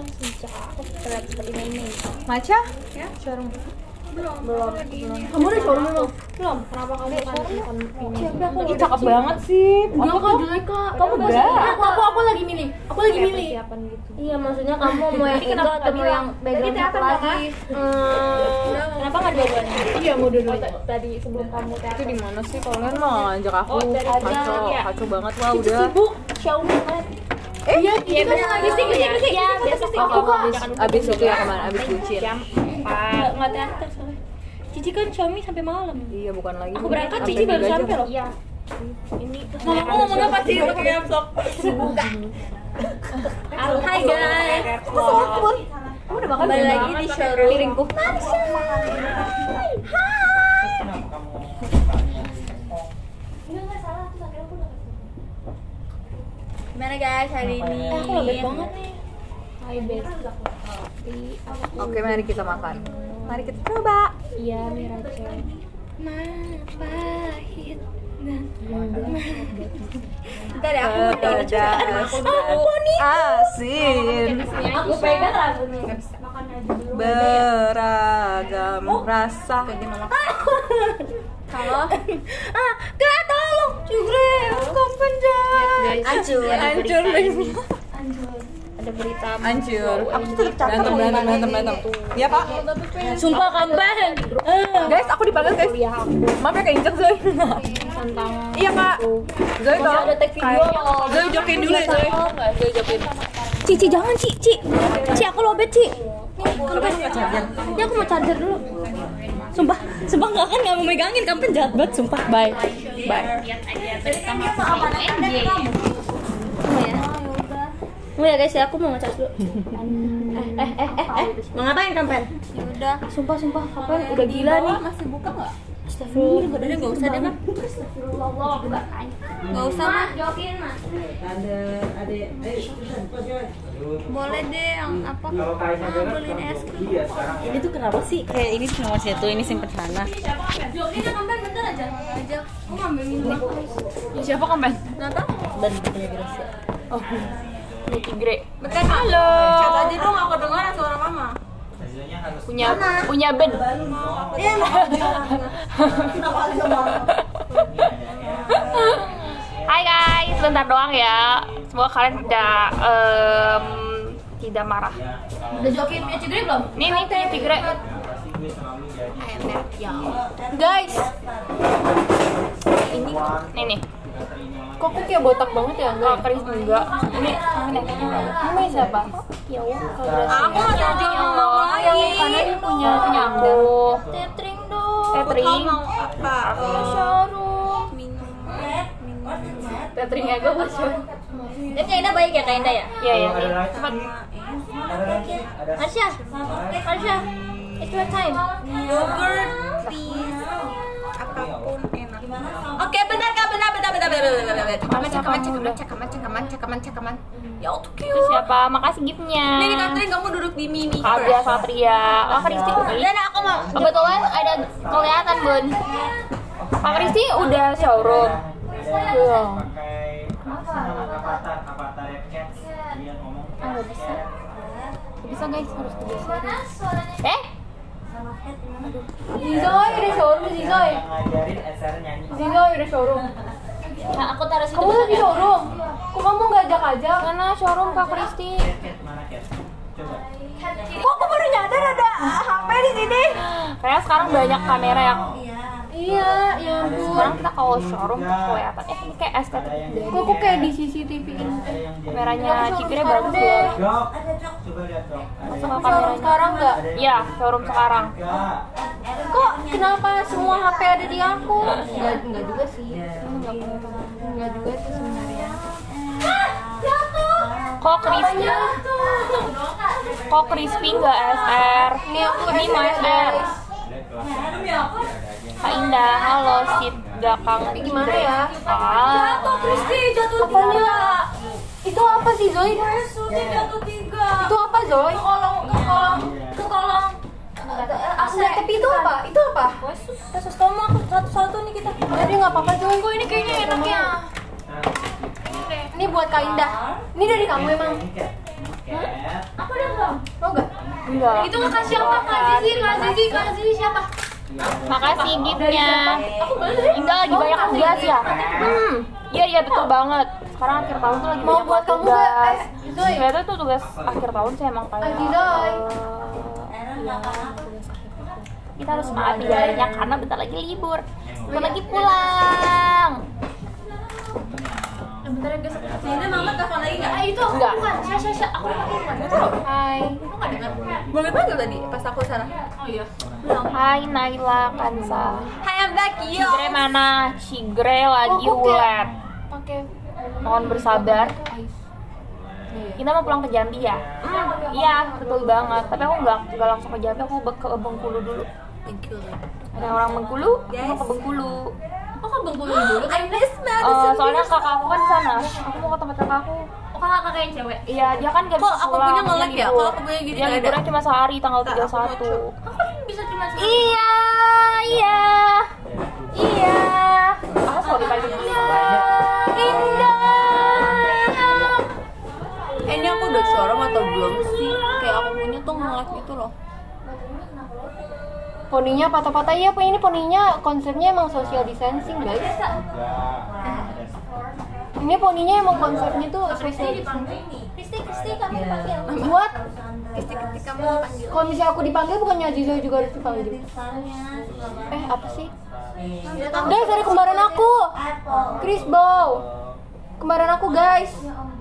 Terlihat seperti ini. Maca? Ya? Showroom. Belum. Kamu udah showroom belum? Belum. Kenapa kamu bukan ini? Siapa aku? Ih, cakep banget sih. Enggak kok jelek kak. Kamu enggak? Aku lagi milih. Aku lagi milih. Persiapan gitu. Iya maksudnya kamu mau yang itu atau mau yang background satu lagi? Kenapa nggak dua-duanya? Iya, mau dulu. Tadi sebelum kamu Itu teater. di mana sih? Kalian mau ngajak aku? Iya. Kacau banget lah Cici udah. sibuk. Xiaomi kan. Iya, biasa. Aku abis itu ya kemana? Abis bucin. Jam 4. Nggak teater soalnya. Cici kan Xiaomi sampai malam. Iya, bukan lagi. Aku berangkat, Sampai Cici baru 3 jam. sampai loh. Iya. Ini terus Aku ngomongnya pasti pakai laptop. Hai guys. Kamu udah makan? Kembali lagi di showroom. Piringku. Gimana guys hari ini? Aku lembek banget nih. Hai best. Oke, mari kita makan. Mari kita coba. Iya, Miracle. Pahit dan Bentar ya aku Pedas asin Aku pegang lagunya. beragam rasa. Kalau Gak tolong Cugre. Kapan dah? hancur. Hancur nih. Ada berita Hancur. Aku tuh tetap cakep. Berantem. Iya, Pak. Sumpah kapan? Guys, aku dipanggil, guys. Maaf ya keinjek, Zoe. Tentang Iya, Pak. Zoe tolong. ada tag video. Zoe jokin dulu ya, Zoe. Zoe jokin. Cici jangan Ci aku lobet Ci. Ini aku mau charger dulu. Sumpah nggak mau megangin, kamu jahat banget sumpah. Bye. Oh ya guys ya, aku mau ngecas dulu. Mau ngapain kampen? Ya udah. Sumpah kapan udah gila nih. Masih buka nggak? Astagfirullah, udah nggak usah deh Mam. Nggak usah mah. Jokin Mas. Boleh deh yang apa? Beliin es krim. Ini tuh kenapa sih? Kayak ini nomor satu, ini simpen sana. Jokin ya kampen bentar aja. Aku ngambil minum. Siapa kampen? Nggak tahu. Ben Oh, ini Tigre. Bentar. Halo. Chat aja dong aku dengar suara mama. Punya Ben. Iya. Hai guys, bentar doang ya. Semoga kalian tidak marah. Udah jokin punya Cidri belum? Nih punya Tigre. Guys, Ini nih. Kok aku kayak botak banget ya? Oh, Chris enggak. Ini siapa? Ya aku mau jadi yang mau lagi. Yang kanan punya aku. Tetring dong. Tetring. Mau apa? Showroom. Minum. Tetring aja bocor. Dan Kainda baik ya Kainda ya? Iya ya. Cepat. Arsya, it's your time. Yogurt, please. Apapun enak. Oke, bentar. Cakaman. Ya tuh cute. Itu siapa? Makasih giftnya. Ini Katrin kamu duduk di mini. Kabia Satria. Kak Kristi. Dan aku mau. Kebetulan ada kelihatan Bun. Kak Kristi udah showroom. Belum. Nggak bisa. Nggak bisa guys, harus digeserin. Zizoy udah showroom Zizoy. Zizoy udah showroom. Nah, aku taruh situ. Kamu lagi showroom? Kok kamu nggak ajak-ajak? Mana showroom Kak Kristi? Kok aku baru nyadar ada HP di sini? Kayaknya sekarang banyak kamera yang Iya, ya ampun. sekarang kita kalau showroom tuh kelihatan ini kayak estetik deh. Kok aku kayak di CCTV-in? Kameranya Cikire bagus deh. Sama kameranya. Sekarang nggak? Iya, showroom sekarang. Kok kenapa semua HP ada di aku? Enggak juga sih. Enggak juga sih sebenarnya. Kok crispy nggak SR? Ini mau SR. Kak Indah, halo Sid, gak kangen. Gimana ya? Jatuh Kristi, jatuh Apanya? Itu apa sih Zoe? jatuh 3. Itu apa Zoe? Ke kolong. Tapi itu apa? Itu apa? Kasus kamu aku satu-satu nih kita. Jadi nggak apa-apa Zoe. Kok ini kayaknya enaknya. Ini buat Kak Indah. Ini dari kamu emang? Aku udah Enggak. Itu Kak siapa? Kak Zizi siapa? Makasih giftnya. Enggak lagi banyak tugas ya. Iya betul banget. Sekarang akhir tahun tuh lagi Mau banyak buat kamu tugas. nggak? Ternyata tuh tugas akhir tahun sih emang kayak. Kita harus semangat menjalannya karena bentar lagi libur. Bentar lagi pulang. Bentar ya guys. Ini mama telepon lagi nggak? Itu aku Enggak. bukan. Syah. Aku bukan. Hai. Aku nggak dengar. Banget banget tadi pas aku sana. Oh iya. Hai Naila Kansa. Hai, I'm back, yo. Cigre mana? Cigre lagi ulet. Pakai Mohon bersabar. Kita mau pulang ke Jambi ya? Iya, betul banget. Tapi aku nggak langsung ke Jambi, aku ke Bengkulu dulu. Ada orang Bengkulu, aku mau ke Bengkulu. Oh kok Bengkulu dulu? I miss Soalnya kakak aku kan di sana. Aku mau ke tempat kakak aku. Oh kakak yang cewek. Iya, dia kan nggak Kok bisa aku pulang. punya nge-lag dia ya? libur. Kalau aku punya gini Dia nggak ada. liburnya cuma sehari, tanggal 31. Aku bisa cuma sekali. Iya. Aku selalu dipanggil Indah. Ini aku udah showroom atau belum sih? Kayak aku punya tuh nge-lag gitu loh. Poninya patah-patah, iya ini poninya konsepnya emang social distancing guys. Ini poninya emang konsepnya tuh social distancing. Kristi kami panggil. Buat Ketika kamu panggil. kalau misalnya aku dipanggil bukannya Aziza juga harus dipanggil? Apa sih? Guys, dari kembaran aku, Chris Bow. Kembaran aku guys.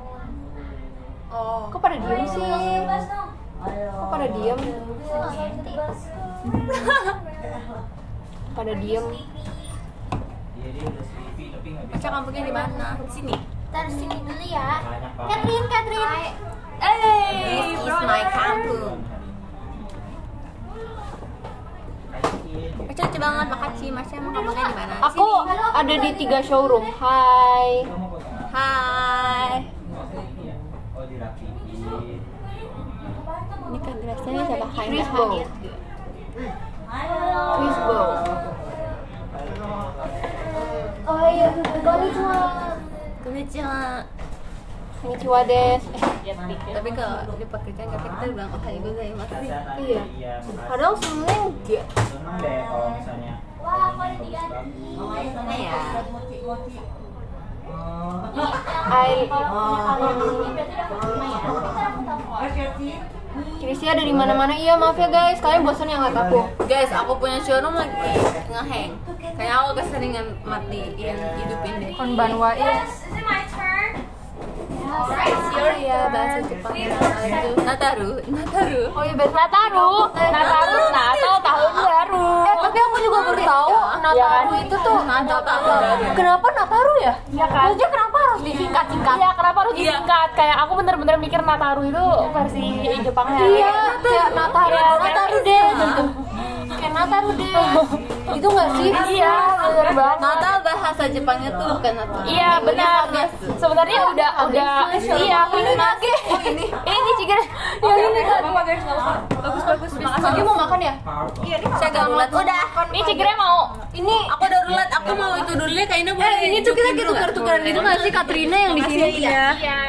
Oh. Kok pada diem sih? Kok pada diem? Pada diem. Baca kampungnya di mana? Sini. Taruh sini dulu ya. Catherine. This is my kampung. Baca lucu banget, makasih. Masnya emang kampungnya di mana? Aku ada di 3 showroom. Hai. Hai. Ini kan dressnya siapa? Chris Bow. Chris Bow. Oh iya, konnichiwa. Konnichiwa. Konnichiwa des. Tapi kalau di pekerjaan kita bilang oh ibu saya masih. Iya. Padahal sebenarnya enggak. Seneng deh kalau misalnya Ya. Krisya ada di mana-mana. Iya, maaf ya guys. Kalian bosan ya ngeliat aku. Guys, aku punya showroom lagi ngehang. Kayak aku keseringan mati yang hidupin deh. Konbanwa ya. Iya, bahasa Jepang. Nataru. Oh iya, Nataru Natal tahun baru. Tapi aku juga baru tahu Nataru itu tuh kenapa Nataru ya? Iya kan? Maksudnya kenapa harus disingkat-singkat? Iya, kenapa harus disingkat? Kayak aku bener-bener mikir Nataru itu versi Jepangnya. Iya, kayak Nataru, Iya, Nataru deh gitu. Kayak Nataru deh. Itu nggak sih? Iya, bener banget. Natal bahasa Jepangnya tuh bukan Natal. Iya, benar. Sebenarnya udah iya, ini nage. Ini Cigre. Ya ini kan. Bagus. Lagi mau makan ya? Saya gak rulet udah. Ini Cigre mau. Ini Aku udah rulet, aku mau itu dulu ya kayaknya boleh. ini tuh kita tukar-tukaran gitu nggak sih Katrina yang di sini? Iya.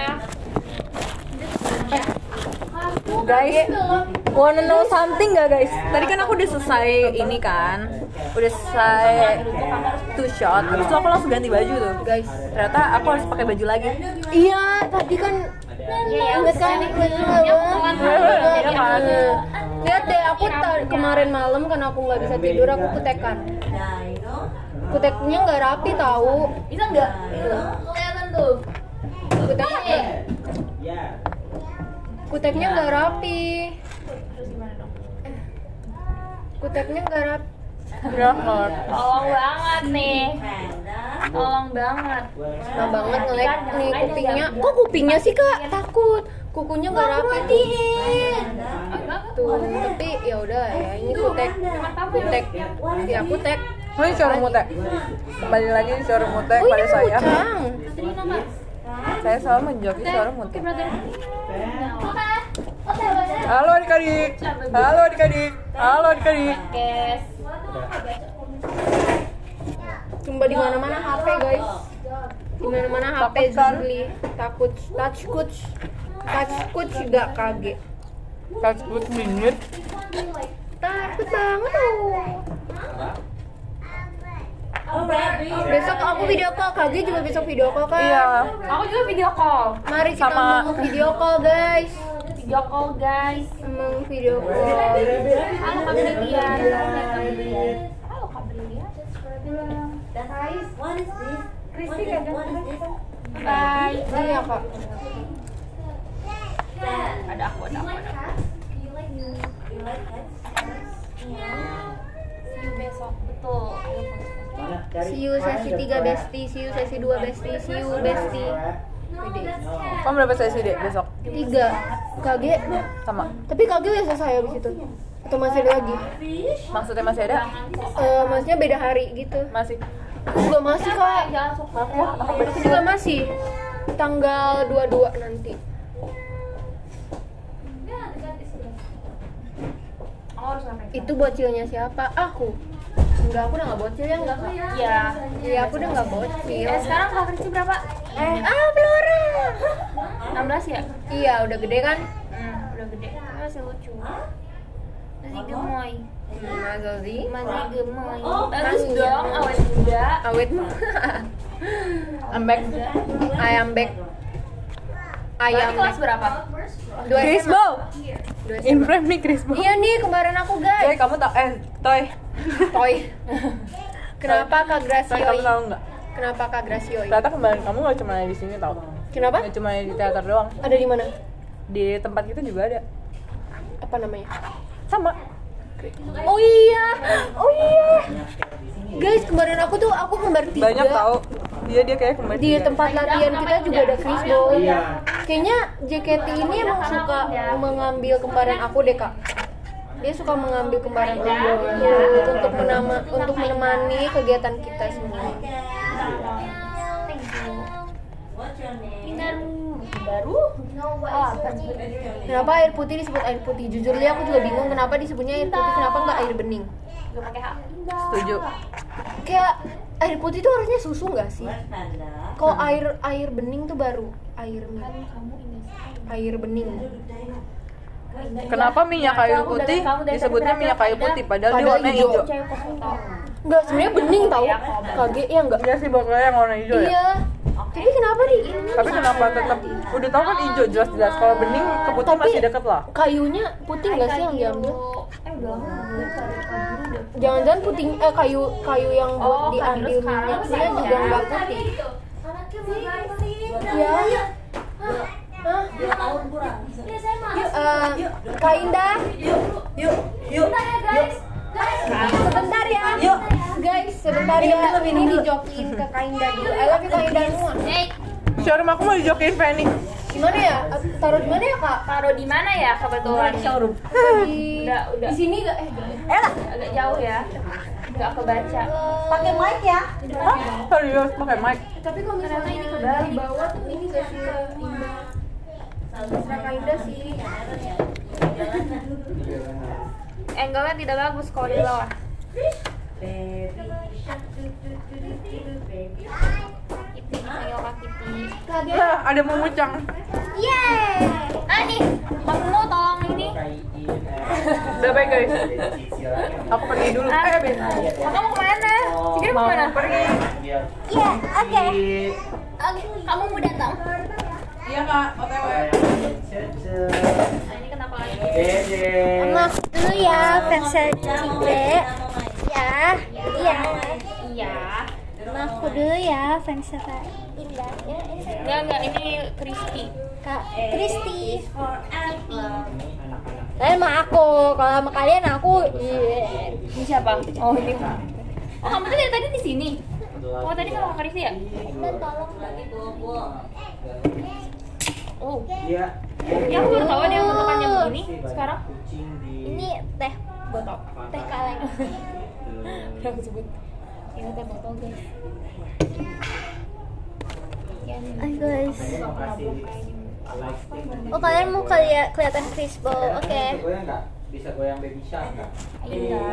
Guys, wanna know something gak guys? Tadi kan aku udah selesai ini kan, udah selesai 2 shot, habis itu aku langsung ganti baju tuh. Guys, Ternyata aku harus pakai baju lagi. iya tadi kan inget kan Iya kan? lihat deh aku kemarin malam kan aku nggak bisa tidur aku kutekan. Kuteknya nggak rapi tahu. Bisa nggak? Kelihatan tuh. Kuteknya nggak rapi. Kuteknya nggak rapi. Tolong banget nih. Tolong banget. Nah banget ngelek nih kupingnya. Kok kupingnya sih kak? Takut. Kukunya nggak rapi. Tuh, tapi ya udah ya. Ini kutek. Ya kutek. Oh ini showroom Mute. Kembali lagi di showroom Mute Oh pada ini saya. Mucang. Saya selalu menjoki showroom Mute. Halo adik-adik. Guys. Cuma di mana-mana HP guys. Di mana-mana HP Takut kan? Zuli. Takut touch coach gak kaget. Takut minit. Takut banget loh. Besok aku video call, Kak Gi juga besok video call kan? Iya. Aku juga video call. Mari kita Sama- mau video call guys. Video call guys. Emang video call. Halo Kak Brilian. Halo Kak Brilian. Bye. Iya kak. Ada aku. See you besok. Betul. See you sesi 3 bestie, see you sesi 2 bestie, see you bestie. Kamu berapa sesi deh besok? 3 KG. Sama. Tapi KG udah selesai abis itu. Atau masih ada lagi? Maksudnya masih ada? Maksudnya beda hari gitu. Masih. Aku juga masih kak. Aku juga masih. Tanggal 22 nanti. Itu bocilnya siapa? Aku. Enggak, aku udah gak bocil ya enggak kak? Iya. Iya, aku udah gak bocil. Sekarang Kak Kristi berapa? Flora. 16 ya? Iya, udah gede kan? Udah gede. Masih lucu. Masih gemoy. Masa sih? Masih gemoy. Bagus dong, awet muda. Awet mah. I'm back. I am back. Berarti kelas berapa? 2 Chris SMA. Bow. In frame nih Chris Bow. Iya nih, kemarin aku guys. Toy, kamu tau Toy. Toy. Kenapa Kak Toy, Gracioi? kamu tahu nggak? Kenapa Kak Gracioi? Ternyata kemarin kamu nggak cuma di sini tau. Kenapa? Nggak cuma di teater doang. Ada di mana? Di tempat kita juga ada. Apa namanya? Sama. Oh iya. Guys, kemarin aku kembar 3. Banyak tau. Dia kayak kemarin. Di tempat latihan kita juga ada Chris Bow. Kayaknya JKT ini emang suka mengambil kembaran aku deh kak. Dia suka mengambil kembaran aku untuk menemani kegiatan kita semua. Baru? Kenapa air putih disebut air putih? Jujur li aku juga bingung kenapa disebutnya air putih, kenapa nggak air bening? Gak pakai hak. Setuju. Kayak air putih itu harusnya susu nggak sih? Kalau air bening tuh baru air bening. Kenapa minyak kayu putih disebutnya minyak kayu putih padahal dia warna hijau? Enggak, sebenarnya bening tau. KG ya enggak? Iya sih bakalnya yang warna hijau ya. Iya. Tapi kenapa di Tapi kenapa tetap udah tahu kan hijau jelas-jelas. Kalau bening ke putih masih deket lah. Kayunya putih nggak sih yang diambil? Udah. Jangan-jangan putih kayu yang buat diambil minyaknya juga nggak putih. Ya. Hah? Kak Indah. Yuk. Sebentar ya. Yuk. Guys, sebentar ya. Ini dijokin ke Kak Indah dulu. I love you Kak Indah semua. Showroom aku mau dijokin Fanny. Gimana ya? Taruh di mana ya, Kak? Taruh di mana ya kebetulan? Showroom. Udah. Di sini enggak? Agak jauh ya. Enggak kebaca. Pakai mic ya. Hah? Serius pakai mic? Tapi kalau misalnya ini ke bawah tuh ini gak sih Kak Indah? Kak Indah sih. Angle-nya tidak bagus kalau di bawah. Kitty, ayo Kak Kitty. Ada memucang. Yeay. Nih, kamu tolong ini. Udah baik guys. Aku pergi dulu. Ben. Kamu mau kemana? Sikir mau kemana? Pergi. Iya, oke. Kamu mau datang? Iya kak, OTW. Nah, ini kenapa lagi? Maaf dulu ya, fans Cinde. Ya, iya. Iya. Maaf dulu ya, fans Indah. Ya, ini saya. Enggak, ini Kristi. Kak Kristi. Kalian sama aku, kalau sama kalian aku. Ini siapa? Oh, ini. Oh, kamu tuh dari tadi di sini. Oh, tadi sama Kak Kristi ya? Oh. Iya. Ya, aku baru tahu dia makannya begini sekarang. Ini teh botol, teh kaleng. Aku sebut. Ini teh botol, guys. Hai guys. Oh kalian mau kelihatan Chris Bow, oke. Bisa goyang baby shark nggak? Iya.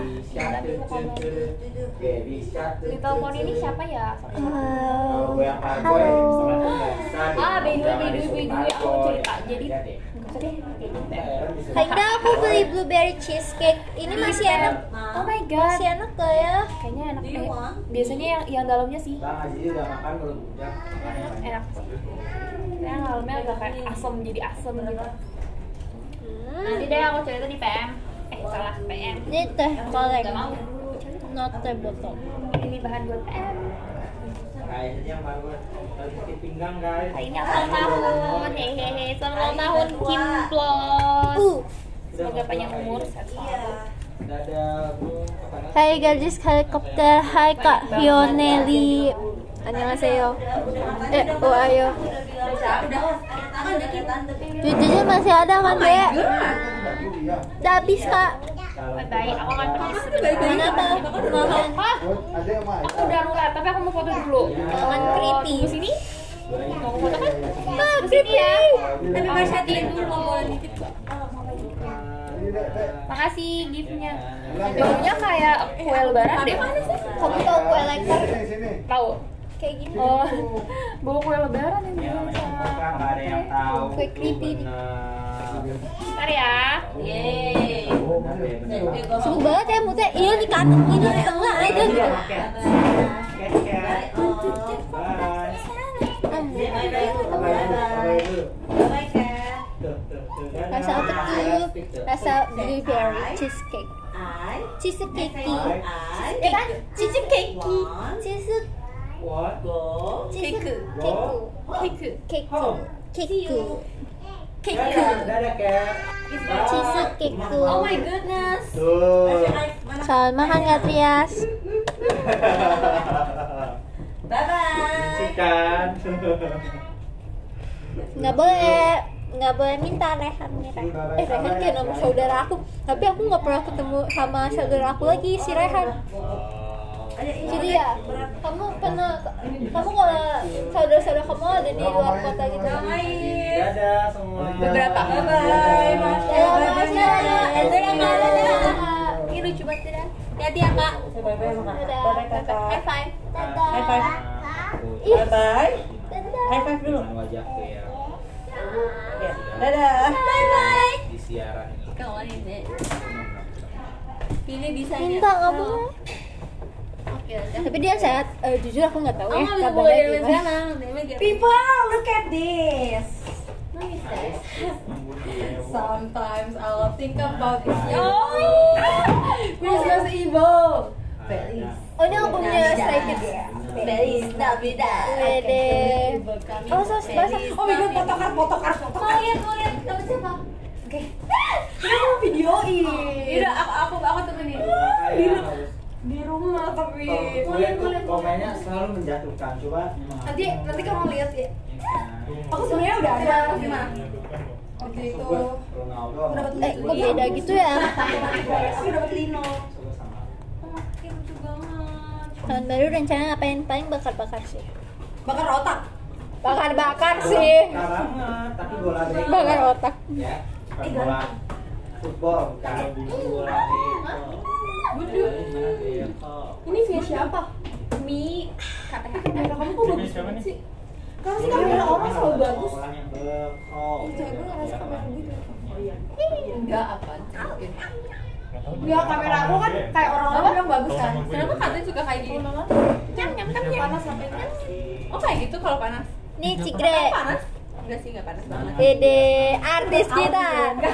Baby shark. Di telepon ini siapa ya? Halo. By the way, aku mau cerita. Jadi, enggak usah deh. Kayaknya aku beli blueberry cheesecake. Ini masih enak. Oh my god. Masih enak gak ya? Kayaknya enak deh. Biasanya yang dalamnya sih Bang Aziz udah makan belum? Udah. enak sih. Yang dalamnya agak kayak asem, jadi asem gitu. Nanti deh aku cerita di PM. Salah PM. Ini teh kolek. Gak mau. Not teh botol. Ini bahan buat PM. Kayaknya yang baru lagi pinggang guys. Hari ini ulang tahun. Hehehe. Selamat ulang tahun Kim Plus. Semoga panjang umur, sehat selalu. Dadah Bu. Hai gadis helikopter. Hai Kak Hioneli. Annyeonghaseyo. Ayo. Cucunya masih ada kan, Dek? Udah habis, Kak. Bye-bye. Aku akan pergi sebentar. Mana tuh? Makan. Hah? Aku udah rulet, tapi aku mau foto dulu. Jangan creepy. Tunggu sini. Mau aku foto kan? Ah, creepy. Tapi bersihin dulu. Makasih giftnya. Baunya kayak kue lebaran deh. Kamu tahu kue leker? Tahu? Kayak gini. Oh, bau kue lebaran yang dibilang sama. Nggak ada yang tahu. Kue creepy. Ntar ya. Yeay. Seru banget ya mulutnya. Iya di kanan, ini di tengah aja. Rasa apa tuh? Rasa blueberry cheesecake. Cheesecake. Ya kan? Cheesecake. Cheesecake. Cake. Dadah Kat. Cheesecake. Oh my goodness. Tuh. Selamat makan ya Trias. Bye bye. Cikan. Nggak boleh minta Rehan nih Rehan. Rehan kayak nama saudara aku. Tapi aku nggak pernah ketemu sama saudara aku lagi si Rehan. Jadi ya, kamu kalau saudara-saudara kamu ada di luar kota gitu? Dadah semua. Beberapa. Bye bye. Makasih ya. Ini lucu banget ya. Hati-hati ya kak. Bye bye Dadah. High five. Dadah. Bye bye. Dadah. High five dulu. Wajahku ya. Dadah. Bye bye. Di siaran ini. Kawan ini. Pilih desainnya. Minta nggak boleh. Oke. Tapi dia sehat. Jujur aku nggak tahu Oh ya nggak bisa kabarnya boleh jalan gimana. sekarang. People, look at this. Nice. Sometimes I'll think about this. Oh. Christmas Evil. Feliz. Oh ini albumnya Stray Kids. Feliz Navidad. Wede. Oh so basah. Oh my god, fotokar. Mau lihat dapat siapa? Oke. Kita mau videoin. Yaudah aku temenin. Di rumah tapi. Komennya selalu menjatuhkan. Coba Nanti kamu lihat ya. Aku sebenarnya udah ada. Gimana? Waktu itu Ronaldo. aku dapat Kok beda gitu ya? Aku dapat lino. Lucu banget. Tahun baru rencana ngapain? Paling bakar-bakar sih. Bakar otak. Bakar-bakar sih. Banget, tapi bola beko. Bakar otak. Ya, bukan bola football, bukan bola beko. Ini via siapa? Mi. Kamera kamu kok bagus banget sih? Karena sih kamera orang selalu bagus. Orang yang beko. Cewek gue ngerasa kamera gue gitu. Enggak apa? Enggak, kamera aku kan kayak orang-orang bilang bagus kan. Kenapa katanya juga kayak gini? Panas sampai Oh kayak gitu kalau panas. Nih Cikre. Panas? Enggak sih, enggak panas banget. Dede artis kita.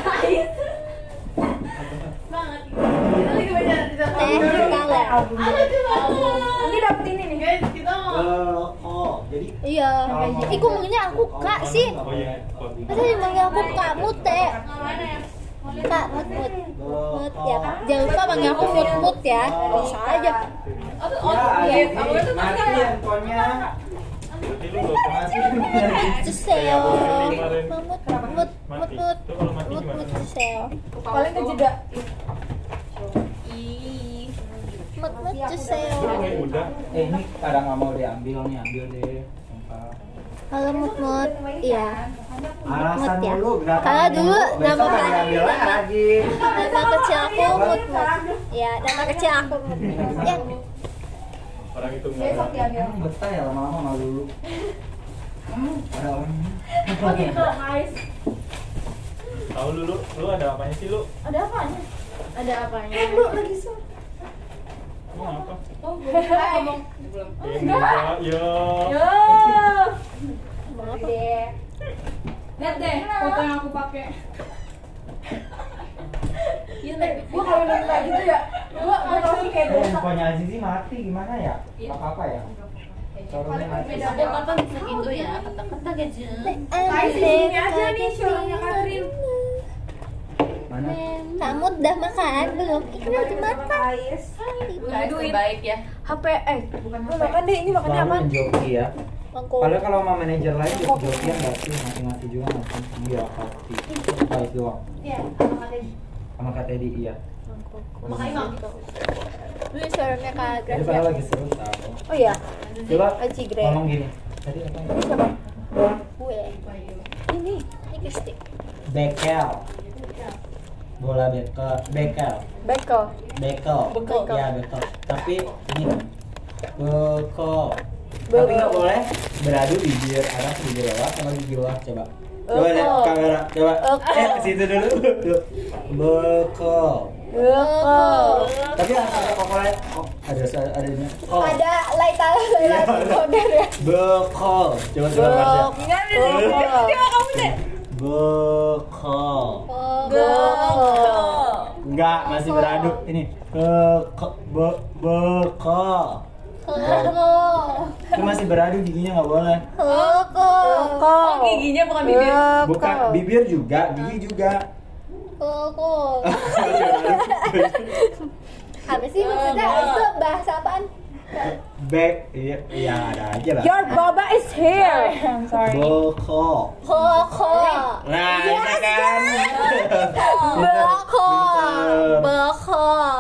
Banget. Teh color. nanti dapet ini nih. Guys, kita mau Oh, jadi Iya. Ih kok manggilnya aku Kak sih? Masa dia manggil aku Kak Mut Teh? Kak Mut. Ya. Jangan lupa manggil aku Mut ya. Bisa aja. ya, mati handphonenya. Cuseo. Mut cuseo. Paling kejeda. Mut cuseo. Ini kadang nggak mau diambil nih, ambil deh. Sumpah. Halo Mut. Iya. Alasan Mut ya. dulu berapa? Kalau dulu nama besok diambil lagi. kecil aku Mut. Ya, nama kecil aku Mut. Ya. Orang itu Besok diambil. Betah ya lama-lama mau dulu. Ada orang. Oh gitu, guys. Tahu lu ada apanya sih lu? Ada apanya? Ada apanya? Lu lagi suara. Lu apa? Oh, gue ngomong. Enggak, ya. Yo. Maaf deh. Lihat deh foto yang aku pakai. Gua kalau udah kayak gitu ya, gua pasti kayak Handphonenya Azizi mati gimana ya? Apa ya? Sorongnya mati. Ada kapan bisa gitu ya? Kata-kata aja. Guys, ini aja nih shownya Katrin. Mana? Kamu udah makan belum? Ikan udah makan. Guys, terbaik ya. HP bukan HP. Makan deh, ini makannya Selalu apa? menjoki ya. Mangkok. Padahal kalau sama manajer lain jokian nggak sih, ngasih juga nggak sih? Iya pasti. Guys doang. Iya, sama Katrin. Sama Kak Teddy iya. Makanya Mang. Lu suaranya Kak Jadi Gracia. padahal lagi seru tahu. Oh iya. Coba Aji Gre. ngomong gini. Tadi apa? Gue. Ini. Ini Kristi. Bekel. Bola bekel. Bekel. Bekel. Bekel. Bekel. Ya bekel. Tapi ini bekel. Tapi nggak boleh beradu bibir atas bibir bawah sama gigi bawah. Coba. Coba lihat kamera. Coba. Ke situ dulu. Bekel. Bekel. Tapi ada pokoknya adanya. Oh. Ada lighter powder ya. Bekel. Coba Marsha. Bekel. Bekel. Bekel. Enggak, masih beradu. Ini bekel. Bekel. Itu masih beradu giginya nggak boleh. Bekel. Giginya bukan bibir. Bukan bibir juga, gigi juga. Bekel. Apa sih maksudnya? Itu bahasa apaan? Iya ada aja lah. Your baba is here. I'm sorry. Bekel. Bekel. Nah, bisa kan? Bekel. Bekel.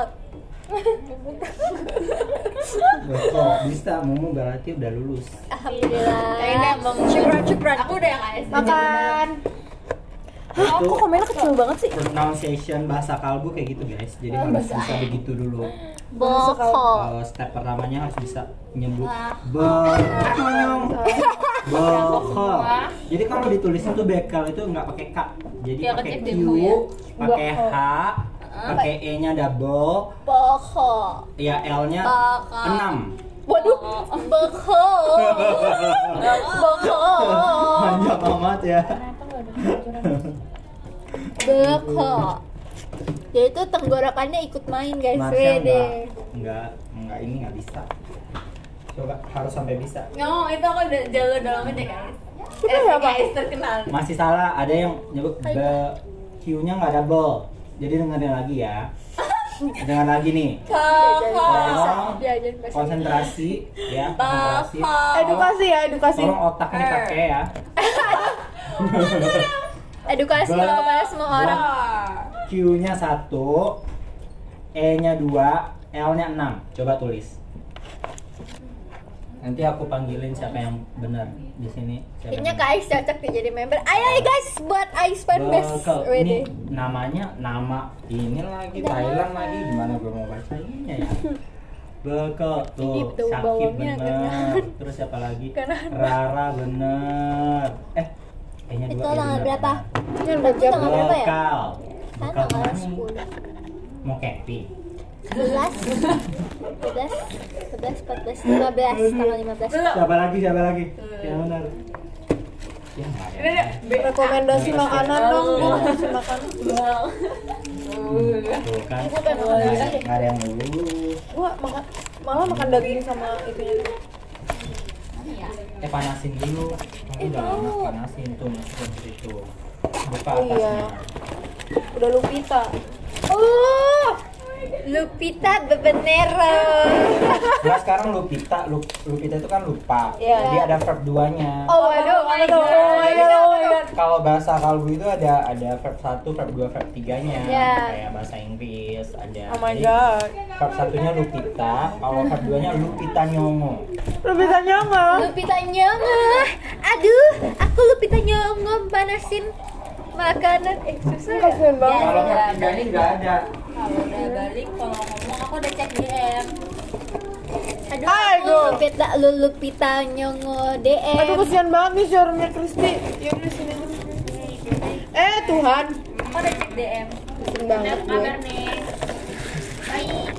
Bekel bisa, Mumu berarti udah lulus. Alhamdulillah. Kayaknya Bang Cukran. Aku udah yang AS. Makan. Hah, kok komennya kecil banget sih? Pronunciation bahasa kalbu kayak gitu guys. Jadi harus bisa begitu dulu. Bekel. Step pertamanya harus bisa nyebut bekel. Jadi kalau ditulisin tuh bekel itu nggak pakai k. Jadi Ya, pakai kecil q, demo ya. pakai h, pakai e-nya double, Bekel. ya l-nya Bekel. 6. Waduh. Bekel. Bekel. Panjang amat ya. Bekel. Jadi itu tenggorokannya ikut main guys. Marsha Wede. enggak ini nggak bisa. Coba harus sampai bisa. No, itu aku udah jalur dalamnya deh guys. guys terkenal. Masih salah, ada yang nyebut Q-nya nggak double. Jadi dengerin lagi ya. Dengar lagi nih. Tolong konsentrasi ya, konsentrasi. Edukasi ya, edukasi. Tolong otaknya dipakai ya. Edukasi kepada semua orang. Q-nya 1, E-nya 2, L-nya 6. Coba tulis. Nanti aku panggilin siapa yang benar di sini. Kayaknya Kak Ais cocok nih jadi member. Ayo guys, buat Ais fanbase. Bekel. Ini namanya nama ini lagi Thailand lagi, gimana gue mau bacainnya ya? Bekel tuh, Ini tuh Syakib bawangnya bener. Terus siapa lagi? Rara bener. E-nya 2. Itu tanggal berapa? Yang udah jam. Tanggal berapa ya? Bekal. Kan Bekal tanggal mana? 10. Mau Kepi. 11 14 15 tanggal 15. Siapa lagi? Yang benar. Ya, nggak ada. Rekomendasi makanan dong, gua kasih makanan. Tuh kan. Nggak ada yang lulus. Gua malah makan daging sama itunya. Panasin dulu. Udah lama panasin tuh, masukin ke situ. Buka Oh, iya. atasnya. Udah Lupita. Oh, Lupita Bebenero. Nah sekarang Lupita itu kan lupa. Iya. Jadi ada verb 2-nya. Oh waduh, Kalau bahasa kalbu itu ada verb 1, verb 2, verb 3-nya. Iya. Kayak bahasa Inggris ada. Oh my Jadi, god. Verb 1-nya Lupita, kalau verb 2-nya Lupita nyongo. Lupita nyongo. Lupita nyongo. Aduh, aku Lupita nyongo panasin makanan. Susah ya? Kasian banget. Kalau verb 3-nya nggak ada. Kalau udah balik, kalau ngomong aku udah cek DM. Aduh, aku Lupita nyongo DM. Aduh kasihan banget nih showroomnya Kristi. Ya udah sini. Tuhan. Aku udah cek DM. Pusing banget gue. Kabar nih. Baik.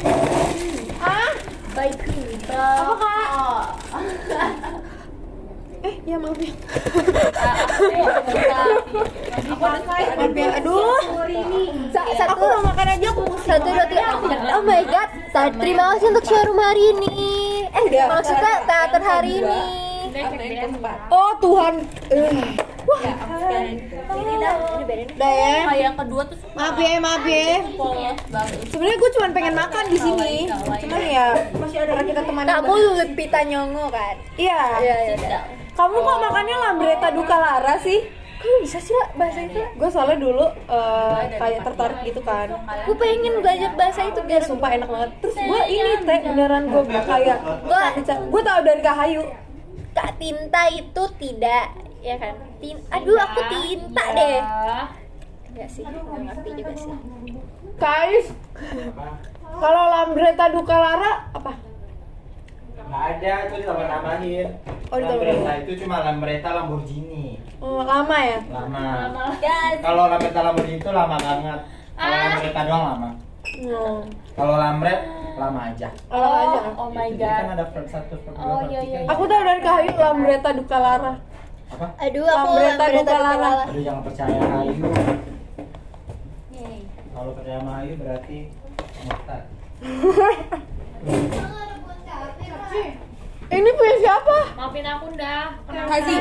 Baik. Apa kak? Ya maaf ya. Aduh. Aku mau makan aja aku. 1, 2, 3. Oh my god. Terima kasih untuk showroom hari ini. Maksudnya teater hari ini. Oh Tuhan. Wah. Ini dah, ini bedain. Udah ya. Kayak yang kedua tuh Maaf ya. polos banget. Sebenarnya gue cuma pengen makan di sini. Cuman ya masih ada kita teman. Kamu Lupita Nyong'o kan? Iya. Iya. Kamu kok makannya lambreta duka lara sih? Kamu bisa sih lah bahasa itu? Gue soalnya dulu kayak tertarik gitu kan. Gue pengen belajar bahasa itu biar Sumpah enak banget. Terus gue ini beneran gue kayak gue tau dari Kak Hayu. Kak Tinta itu tidak, ya kan? Aduh aku tinta deh. Enggak sih, nggak ngerti juga sih. Guys, kalau lambreta duka lara apa? Nggak ada, itu ditambah-tambahin. Oh, ditambah-tambahin. Lambretta itu cuma Lambretta Lamborghini. Oh, lama ya? Lama. Kalau Lambretta Lamborghini itu lama banget. Kalau Lambretta doang lama. Kalau Lambret lama aja. Oh my Jadi kan god. ada part 1, part 2, Oh, part iya, 3. iya. Aku tahu dari Kak Hayu lambreta duka lara. Apa? Aduh aku Lambretta duka lara. Aduh jangan percaya Hayu. Kalau percaya sama Hayu berarti murtad. Ini punya siapa? Maafin aku dah. Haji.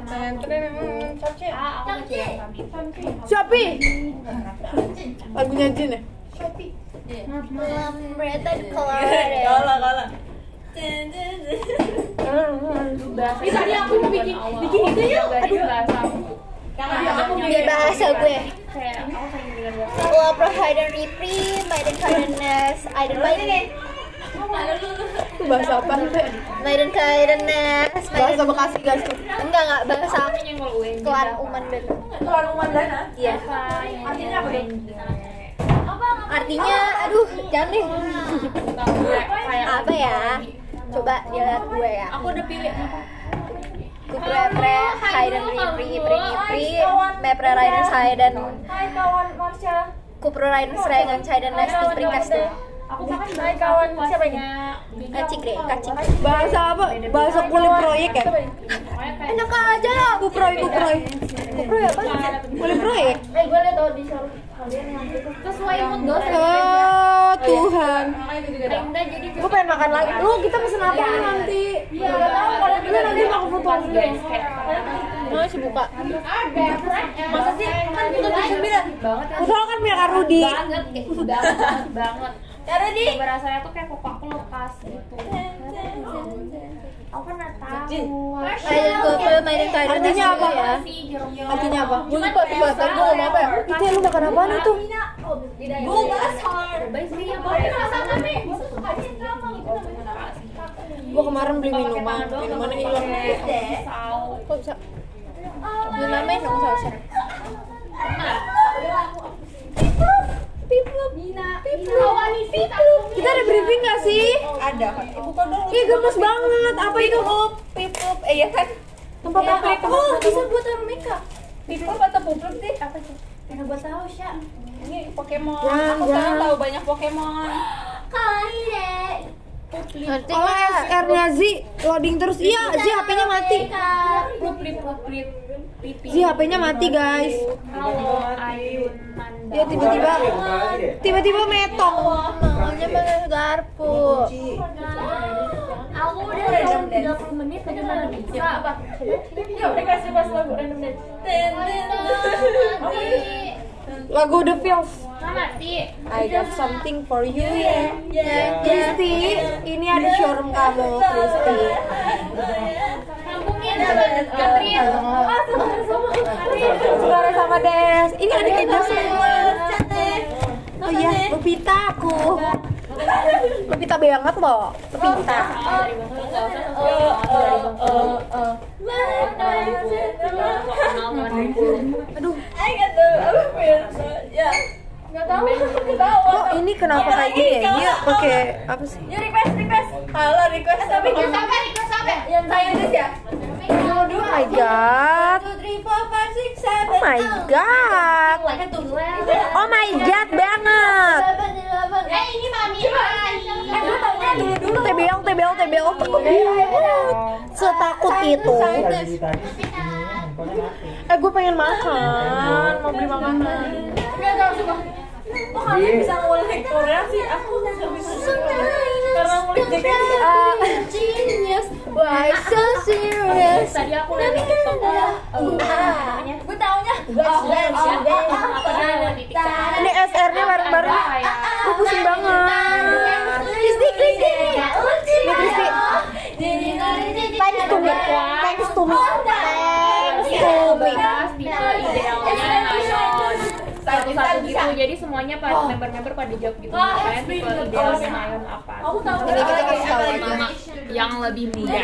Aku mau Shopee. Lagunya Jin ya? Lambretta di color. Ini tadi aku mau bikin itu yuk. Aduh bahasa aku. Di bahasa gue. Kayak aku sering dengar bahasa. Lapro Hayden Ripri, Maiden Kaidenes, Aiden Maiden. Itu bahasa apa sih? Maiden Kaidenes. Bahasa Bekasi guys. Enggak bahasa Aku nyenggol gue. Kelan Uman dan. Keluar Mandana. Iya. Artinya apa dong? Artinya, aduh, jangan deh. Kayak Apa ya? Coba dilihat gue ya. aku udah pilih apa? Kupre Hayden Ripri, Mepre Raiden Hayden. Hai kawan Marsha. Kupro Raiden Serengan Hayden Nesti Prikas tuh. Aku makan hai kawan siapa ini? Kacik deh, kacik. Bahasa apa? Bahasa kulit proyek ya? Enak aja lah. Kuproy. Kupro apa? Kulit proyek. Gue liat tau di showroom kalian yang itu sesuai mood dosen. Oh Tuhan. Udah jadi Gue pengen makan lagi. Lu kita pesen apa nih nanti? Iya, gak tau kalau Lu nanti mau ke foto guys kayak masih buka. masa sih kan kita bisa bilang banget ya. Usaha kan punya Kak Rudi. Banget banget. Karena di rasanya tuh kayak kok aku lepas gitu. Aku pernah tahu. Maiden Kupro, Maiden Hayden. Artinya apa ya? Artinya apa? Gue lupa tuh bahasa gue ngomong apa ya? Itu lu makan apaan itu? Gue kemarin beli minumannya hilang. Kok bisa? Lu namain dong sausnya. Kita ada briefing gak sih? Ada kan? Buka dong. Ih gemes banget. Apa itu? Pipup, ya kan? Tempat apa? Oh, bisa buat taruh makeup. Pipup atau puplup sih? Apa sih? Karena gue tahu Sya. Ini Pokemon. Jangan, Aku sekarang jangan. tahu banyak Pokemon. Nanti Kalau SR-nya Z loading terus. Iya, Z HP-nya mati. Puplip. Z HP-nya mati guys. Halo Ayu Nanda. Ya tiba-tiba metong. maunya pakai garpu. Aku udah random 30 menit bagaimana bisa? Apa? Yuk, dikasih pas lagu random dance. Lagu The Feels. Mati. I got something for you. Ya, Kristi, ini ada showroom kamu, Kristi. Kampungnya Catherine. Suara sama Des. Ini adiknya Des semua. Oh iya, Lupita aku. Lupita banget loh. Lupita. Aduh. Kok ini kenapa kayak gini ya? Dia pakai apa sih? Yuk request. Halo request tapi Sampai. yang saya Des ya. Oh my god. Oh my god. Oh my god banget. Ini mami gue taunya dulu TBL. setakut itu. Gue pengen makan, mau beli makanan. Kok kalian bisa ngulik Korea sih? Aku nggak bisa. Karena ngulik genius. Why so serious? Tadi aku lihat di TikTok. Gue taunya. Ini SR-nya bareng-bareng. Gue pusing banget. Kristi. Thanks to me. Bahas tipe idealnya Nayon satu-satu gitu, jadi semuanya pada member-member pada jawab gitu. Kalian tipe idealnya Nayon apa? Jadi kita kasih tahu aja. Mama yang lebih muda.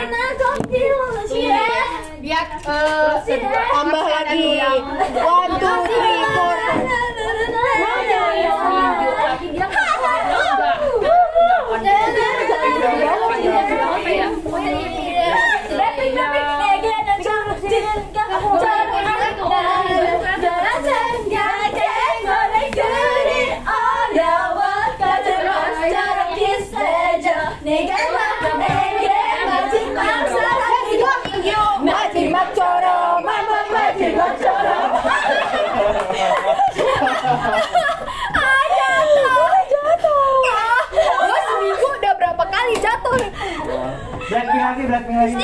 Biar Tambah lagi. 1, 2, 3, 4. Tapi dia enggak. Gue seminggu udah berapa kali jatuh. Blackpink lagi.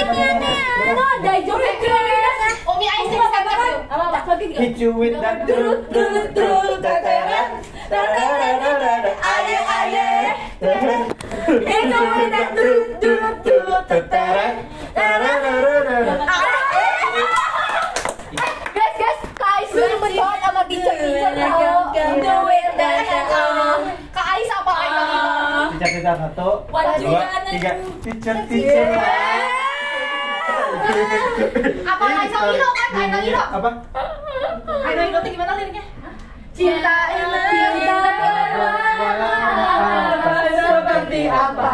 Omi Ais bisa banget. Hit you with that true. Guys, Kak Ais tuh demen banget sama teacher-teacher tau. Kak Ais apa lagi? Teacher 1, 2, 3. Teacher. Apa Aino Ino kan? Aino Ino. Apa? Aino Ino tuh gimana liriknya? Cinta ini seperti apa?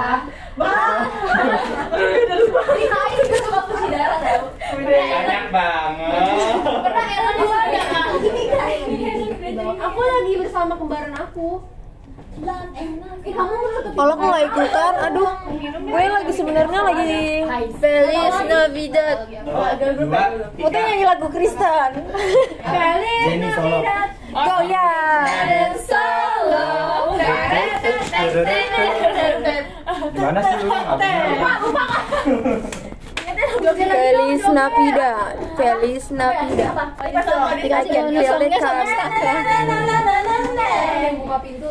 Ini Kak Ais juga suka puisi darat ya? Banyak banget. Pernah Ella juga nggak? Aku lagi bersama kembaran aku. Kamu Kalau aku nggak ikutan, aduh, gue lagi sebenarnya lagi Feliz Navidad. 2, Mau tuh nyanyi lagu Kristen. Jenny solo. Oh ya. Gimana sih lu? Feliz Navidad. I can feel it coming. buka pintu.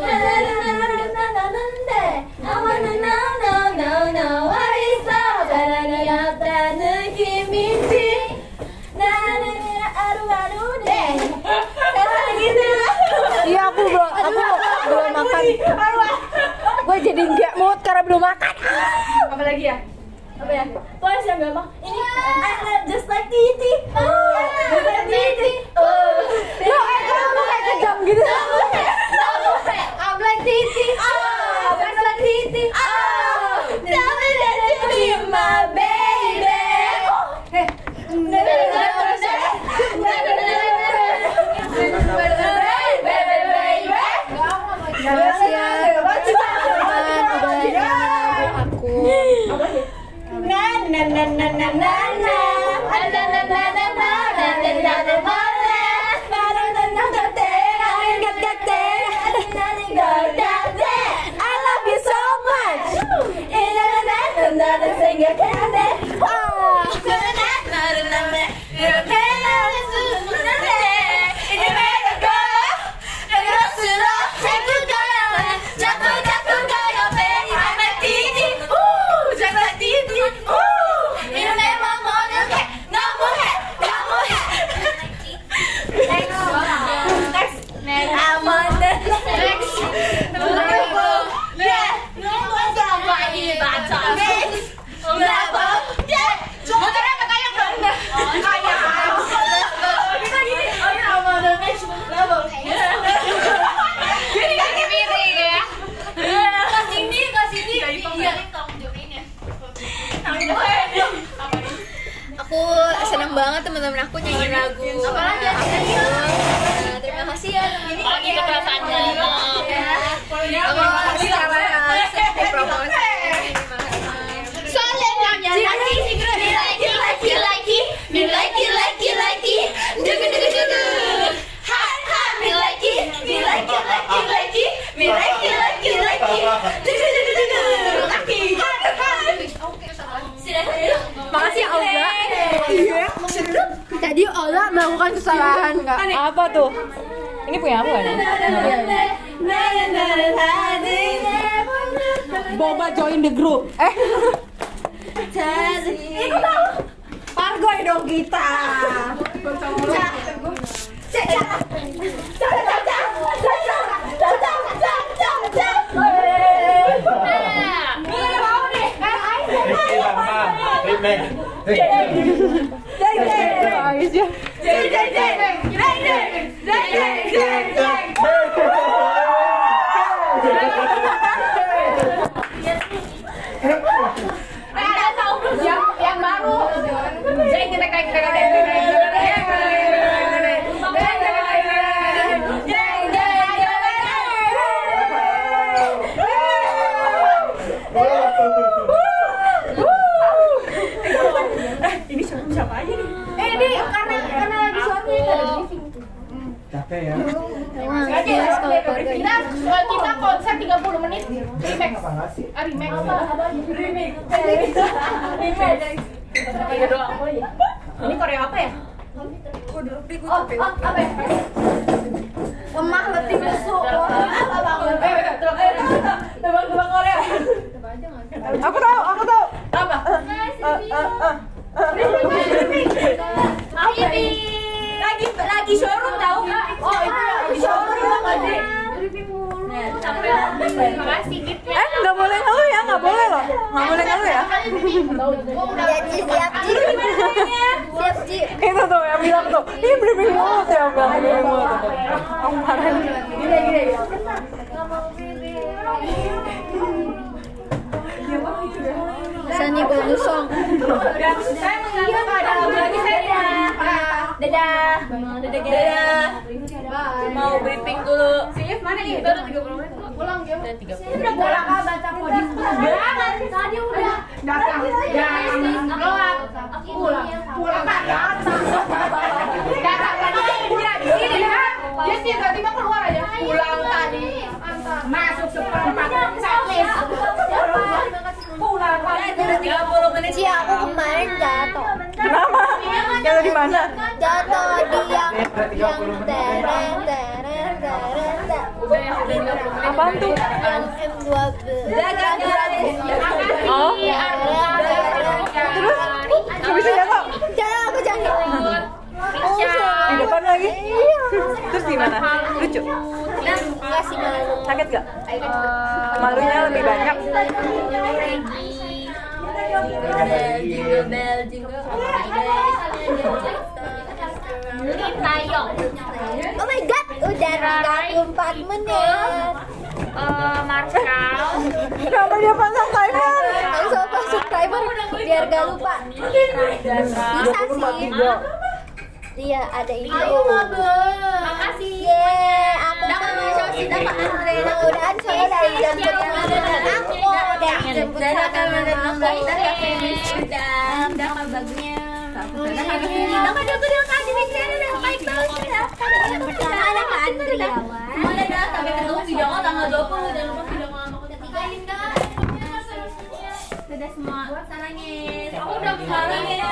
Iya, aku belum makan. Gue jadi nggak mood karena belum makan. Apa lagi ya? Apa ya? Twice yang gampang. Ini just like Titi. Just like Titi. Lo kamu kayak kejam gitu. I'm like Titi. Just like Titi. Tell me that you be my baby. Makasih ya Olga. Iya. Tadi Ola melakukan kesalahan nggak? Apa tuh? Ini punya aku kan? Boba join the group. Pargoy dong kita. Yang baru. Capek ya. Kita konser 30 menit remix. Ini Korea apa ya? Apa ya? Lemah letih lesu. Tebak Korea. Aku tahu. Apa? Lagi showroom tahu nggak? Oh itu lagi showroom tadi. Makasih giftnya. Nggak boleh ngeluh ya, nggak boleh loh. Nggak boleh ngeluh ya. Siap Ci. Itu tuh yang bilang tuh, ini briefing mulut ya, bilang briefing mulut. Aku marah. Sani bonus song. Saya menganggap ada lagu lagi saya. Dadah. Mau briefing dulu. Sif mana ya? Itu udah 30 menit kok. Pulang dia. Udah 30. Udah pulang ah baca podium. Jangan. Tadi udah. Datang. Gelap. Pulang tak datang. Datang tadi dia di sini kan. Dia tiba-tiba keluar aja. Pulang tadi. Masuk seperempat setlist. Pulang tadi udah 30 menit. Ci, aku kemarin jatuh. Kenapa? Jatuh di mana? Jatuh di yang teren. Apaan tuh? Yang M12. Oh. Terus bisa jatuh? Jangan aku jahit. Di depan lagi? Terus gimana? Lucu? Enggak sih malu. Sakit gak? Malunya lebih banyak. Jingle bell. Tayong. Oh my god, udah 34 menit. Marshall. Kenapa dia pasang timer? Langsung masuk timer biar gak lupa. Bisa sih. Iya, ada ini. Makasih. Aku dapat Andre. Mudah-mudahan saya dari jam pertama dan aku dari jemput sama mama. Udah bagusnya. Nama dia tadi bicara udah baik banget ya. Ada Kak Andri. Mulai dah sampai ketemu video call tanggal 20 dan lupa video call sama aku ketiga enggak. Sudah semua salahnya. Aku udah salahnya.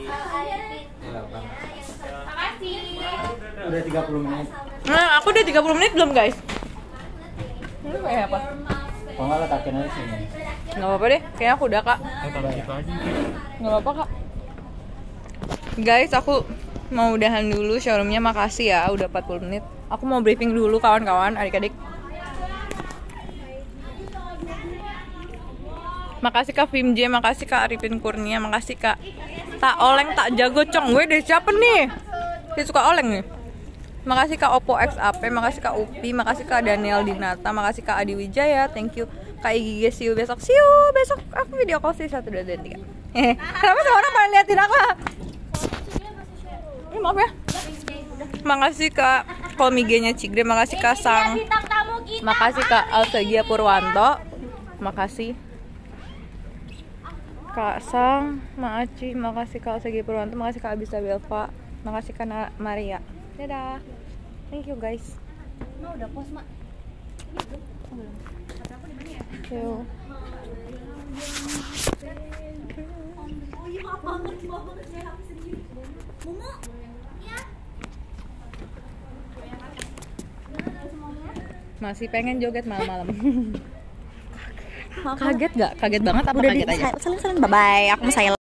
Makasih. Udah 30 menit. Nah, aku udah 30 menit belum guys? Ini kayak apa? Kalau nggak letakin aja sini. Nggak apa-apa deh, kayaknya aku udah kak. Nggak apa-apa kak. Guys, aku mau udahan dulu showroomnya, makasih ya udah 40 menit. Aku mau briefing dulu kawan-kawan, adik-adik. Makasih Kak Vimj, makasih Kak Arifin Kurnia, makasih Kak Tak Oleng Tak Jago Cong. Weh, dari siapa nih? Saya suka oleng nih. Makasih Kak Oppo XAP, makasih Kak Upi, makasih Kak Daniel Dinata, makasih Kak Adi Wijaya, thank you Kak Igige, see you besok. Besok aku video call sih 1, 2, dan 3. Kenapa semua orang pada liatin aku? Maaf ya. Makasih Kak Kolmigenya Cigre, makasih Kak Sang, makasih Kak Alsagia Purwanto, makasih Kak Sang, Maaci, makasih Kak Alsagia Purwanto, makasih Kak Abisa Belva, makasih Kak Maria. Dadah. Thank you guys. Udah pos, Mak. Yo. Masih pengen joget malam-malam. Kaget gak? Kaget banget apa kaget aja? Bye bye, aku mau silent.